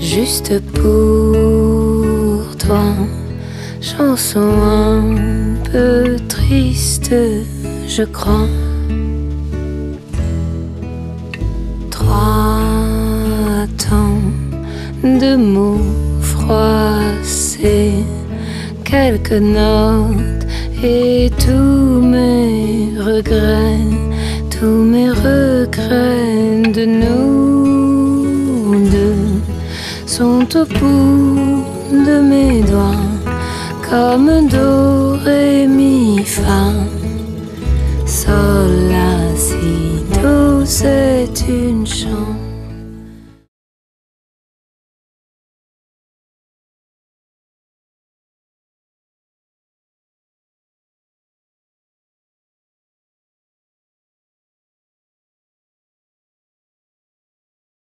juste pour toi. Chanson un peu triste, je crois. 3 temps de mots froissés, quelques notes et tous mes regrets, tous mes regrets de nous deux sont au bout de mes doigts, comme do, ré, mi, fa, sol, la, si, do, c'est une